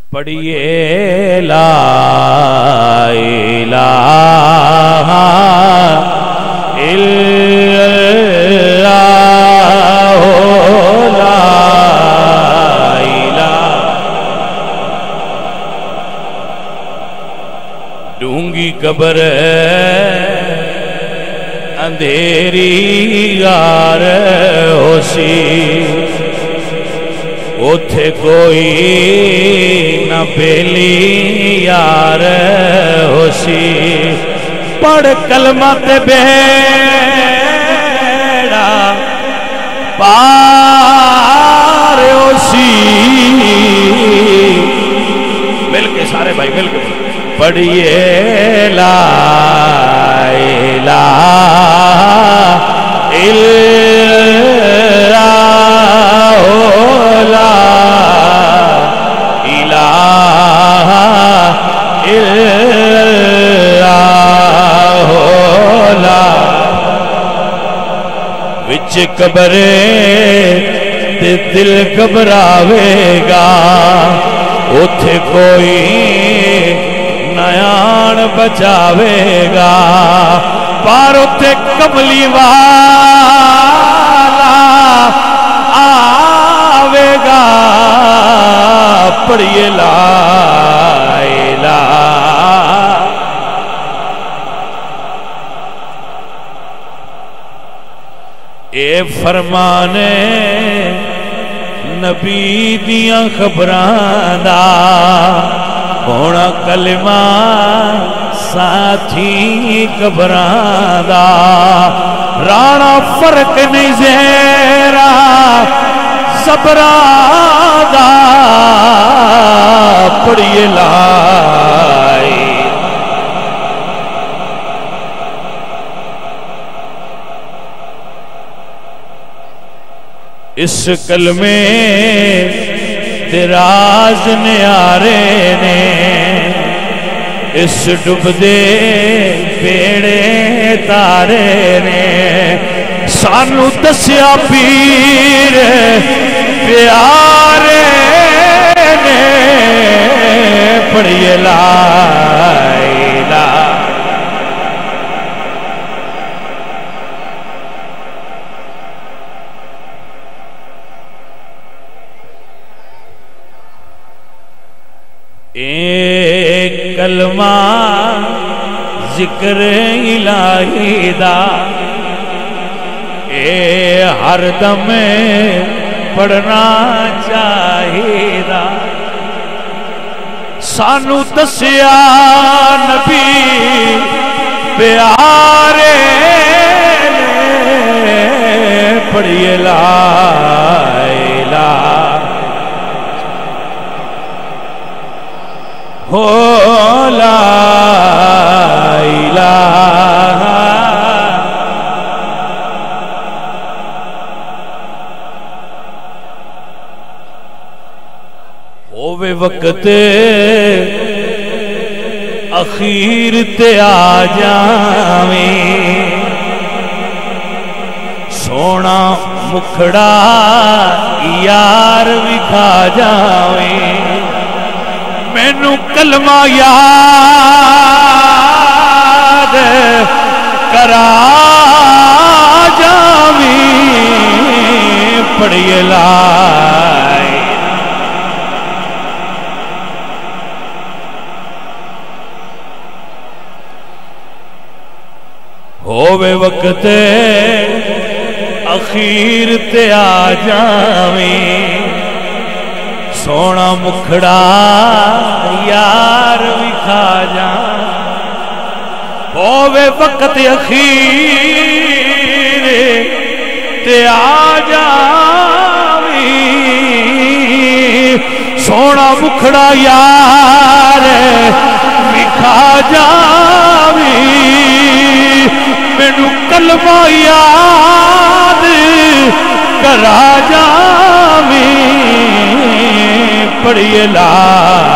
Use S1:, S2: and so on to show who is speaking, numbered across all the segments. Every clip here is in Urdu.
S1: پڑھیے لا الہ الا اللہ لا الہ. ڈونگی قبر اندھیری غار ہوسی اوتھے کوئی نہ بیلی یار ہوسی. پڑھ کلمہ تے بیڑا پار ہوسی. مل کے سارے بھائی مل کے پڑھیے لا الہ الا لا الہ الا لا. وچ قبرے تے دل گھبراوے گا اوتھے کوئی نیان بچاوے گا پر اوتھے کملی والا آوے گا. پڑھیے لا الہ. اے فرمانے نبی دیاں خبراں دا ہونا کلمہ ساتھی قبراں دا. رانا فرق نہیں زہرا صبراں دا. پڑھیے لا اس کلمے راز نیارے نے اس ڈبدے بیڑے تارے نے سانو دسیا پیر پیارے نے. پڑھیے لا الہ. ایک کلمہ ذکر الہی دا اے ہر دم پڑھنا چاہیدا. سانو دسیا نبی پیارے نے. پڑھیے لا الہ ہو لا الہ. ہووے وقت اخیر تے آ جاویں سونا مکھڑا یار وکھا جاویں. مینوں کلمہ یاد کرا جاویں. پڑھیے لا ہووے وقت اخیر تے آ جاویں سونا مکھڑا یار وکھا جا. ہووے وقت اخیر تے آ جاویں سونا مکھڑا یار وکھا جاویں. مینوں کلمہ یاد کرا جاویں. پڑھیے لا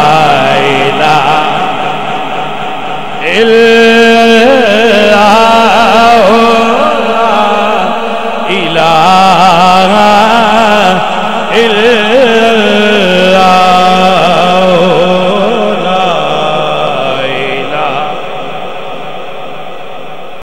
S1: الہ الا